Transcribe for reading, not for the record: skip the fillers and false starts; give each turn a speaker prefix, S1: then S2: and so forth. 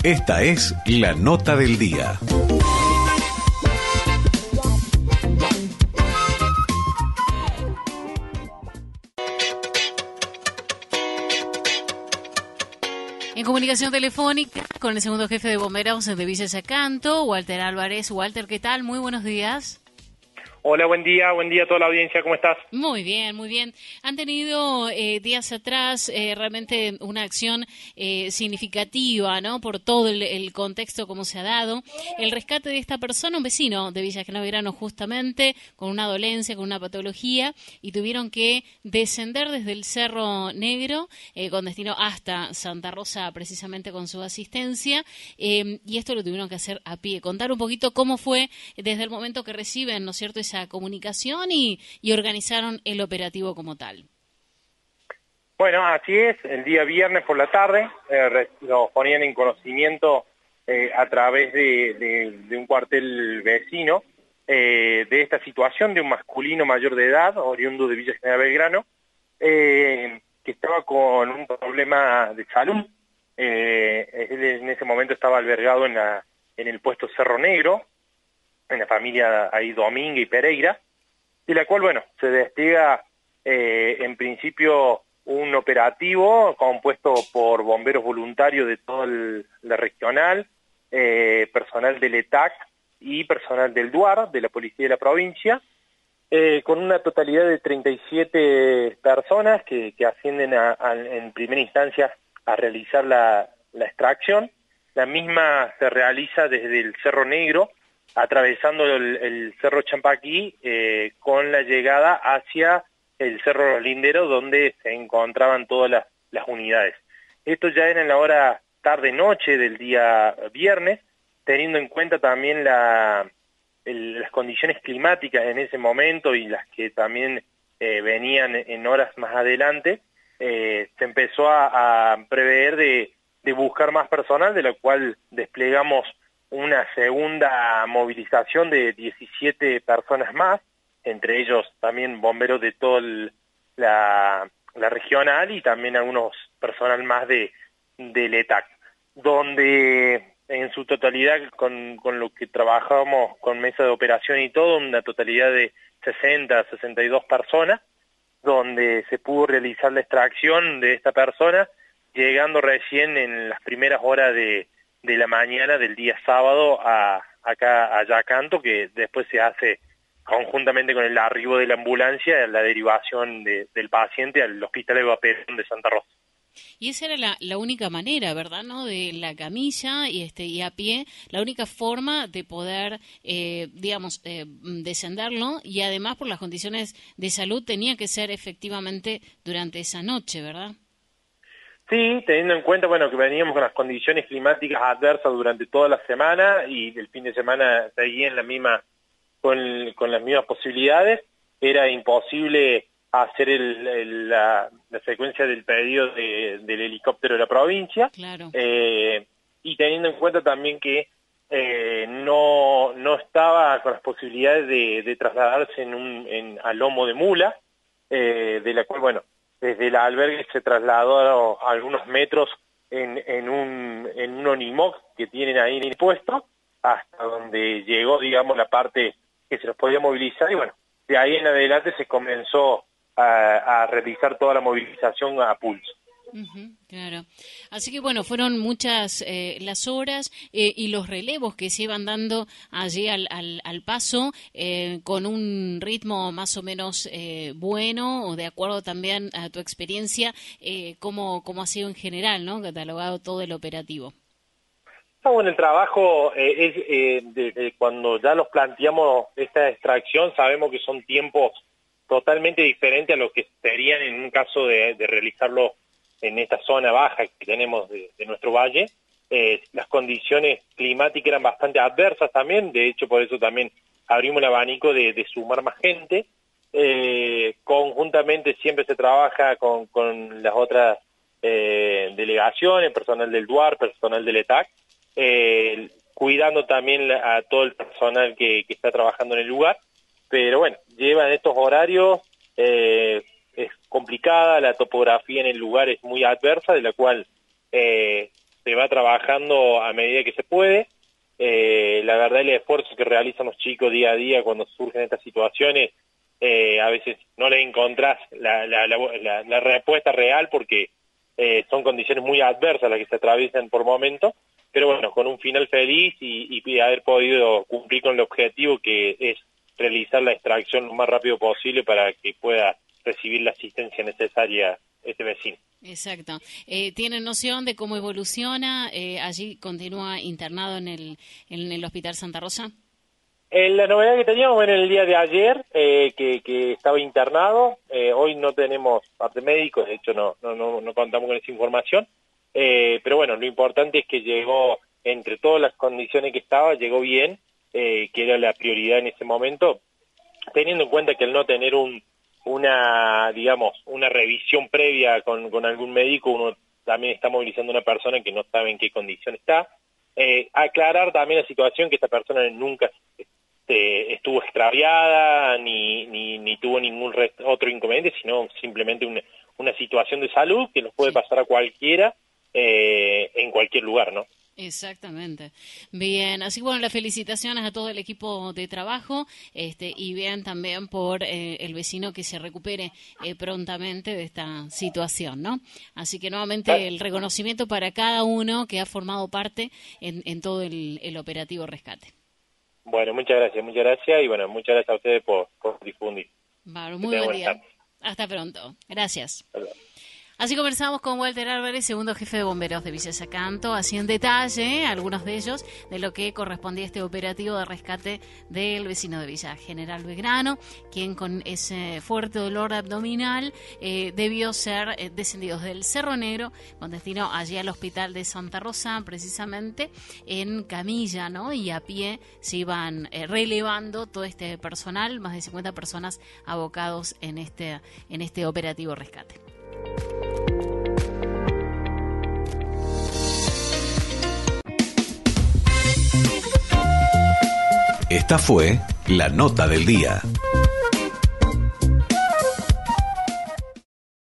S1: Esta es la nota del día.
S2: En comunicación telefónica con el segundo jefe de bomberos de Villa Yacanto, Walter Álvarez. Walter, ¿qué tal? Muy buenos días.
S3: Hola, buen día a toda la audiencia, ¿cómo estás?
S2: Muy bien, muy bien. Han tenido días atrás realmente una acción significativa, ¿no? Por todo el contexto como se ha dado. El rescate de esta persona, un vecino de Villa General Belgrano justamente, con una dolencia, con una patología, y tuvieron que descender desde el Cerro Negro con destino hasta Santa Rosa, precisamente con su asistencia, y esto lo tuvieron que hacer a pie. Contar un poquito cómo fue desde el momento que reciben, ¿no es cierto?, esa comunicación y organizaron el operativo como tal.
S3: Bueno, así es, el día viernes por la tarde nos ponían en conocimiento a través de un cuartel vecino de esta situación de un masculino mayor de edad, oriundo de Villa General Belgrano, que estaba con un problema de salud. Él en ese momento estaba albergado en el puesto Cerro Negro, en la familia ahí Domínguez y Pereira, de la cual, bueno, se despliega en principio un operativo compuesto por bomberos voluntarios de toda la regional, personal del ETAC y personal del DUAR, de la Policía de la Provincia, con una totalidad de 37 personas que ascienden en primera instancia a realizar la extracción. La misma se realiza desde el Cerro Negro, atravesando el Cerro Champaquí, con la llegada hacia el Cerro Los Linderos, donde se encontraban todas las unidades. Esto ya era en la hora tarde-noche del día viernes, teniendo en cuenta también las condiciones climáticas en ese momento y las que también venían en horas más adelante. Se empezó a prever de buscar más personal, de la cual desplegamos una segunda movilización de 17 personas más, entre ellos también bomberos de toda la regional y también algunos personal más del ETAC, donde en su totalidad con lo que trabajamos con mesa de operación y todo, una totalidad de 62 personas, donde se pudo realizar la extracción de esta persona, llegando recién en las primeras horas de la mañana del día sábado acá a Yacanto, que después se hace conjuntamente con el arribo de la ambulancia, la derivación del paciente al Hospital Eva Perón de Santa Rosa.
S2: Y esa era la única manera, ¿verdad?, ¿no?, de la camilla y a pie, la única forma de poder, descenderlo, y además por las condiciones de salud tenía que ser efectivamente durante esa noche, ¿verdad?
S3: Sí, teniendo en cuenta, bueno, que veníamos con las condiciones climáticas adversas durante toda la semana y el fin de semana seguía en la misma, con las mismas posibilidades, era imposible hacer la secuencia del pedido del helicóptero de la provincia.
S2: Claro.
S3: Y teniendo en cuenta también que no estaba con las posibilidades de trasladarse a lomo de mula, de la cual, bueno, desde el albergue se trasladó a algunos metros en un Onimoc que tienen ahí en el puesto, hasta donde llegó, digamos, la parte que se los podía movilizar, y bueno, de ahí en adelante se comenzó a realizar toda la movilización a pulso.
S2: Claro. Así que bueno, fueron muchas las horas y los relevos que se iban dando allí al paso, con un ritmo más o menos bueno, o de acuerdo también a tu experiencia, cómo ha sido en general, ¿no?, catalogado todo el operativo.
S3: Bueno, el trabajo desde cuando ya nos planteamos esta extracción, sabemos que son tiempos totalmente diferentes a lo que serían en un caso de realizarlo en esta zona baja que tenemos de nuestro valle. Las condiciones climáticas eran bastante adversas también, de hecho por eso también abrimos el abanico de sumar más gente. Conjuntamente siempre se trabaja con las otras delegaciones, personal del DUAR, personal del ETAC, cuidando también a todo el personal que está trabajando en el lugar, pero bueno, llevan estos horarios, es complicada, la topografía en el lugar es muy adversa, de la cual se va trabajando a medida que se puede. La verdad, el esfuerzo que realizan los chicos día a día cuando surgen estas situaciones, a veces no le encontrás la respuesta real porque son condiciones muy adversas las que se atraviesan por momentos, pero bueno, con un final feliz y haber podido cumplir con el objetivo que es realizar la extracción lo más rápido posible para que pueda recibir la asistencia necesaria este vecino.
S2: Exacto. ¿Tienen noción de cómo evoluciona? ¿Allí continúa internado en el Hospital Santa Rosa?
S3: La novedad que teníamos en el día de ayer, que estaba internado, hoy no tenemos parte médico, de hecho no contamos con esa información, pero bueno, lo importante es que llegó, entre todas las condiciones que estaba, llegó bien, que era la prioridad en ese momento, teniendo en cuenta que al no tener una revisión previa con algún médico, uno también está movilizando a una persona que no sabe en qué condición está. Aclarar también la situación que esta persona nunca estuvo extraviada ni tuvo ningún otro inconveniente, sino simplemente una situación de salud que nos puede pasar a cualquiera en cualquier lugar, ¿no?
S2: Exactamente. Bien, así que bueno, las felicitaciones a todo el equipo de trabajo y bien también por el vecino que se recupere prontamente de esta situación, ¿no? Así que nuevamente el reconocimiento para cada uno que ha formado parte en todo el operativo rescate.
S3: Bueno, muchas gracias y bueno, muchas gracias a ustedes por difundir.
S2: Bueno, muy buen día. Hasta pronto. Gracias. Así conversamos con Walter Álvarez, segundo jefe de bomberos de Villa Yacanto, así en detalle, algunos de ellos, de lo que correspondía a este operativo de rescate del vecino de Villa General Belgrano, quien con ese fuerte dolor abdominal debió ser descendido del Cerro Negro con destino allí al Hospital de Santa Rosa, precisamente en camilla, ¿no? Y a pie se iban relevando todo este personal, más de 50 personas abocados en este operativo rescate.
S1: Esta fue la nota del día.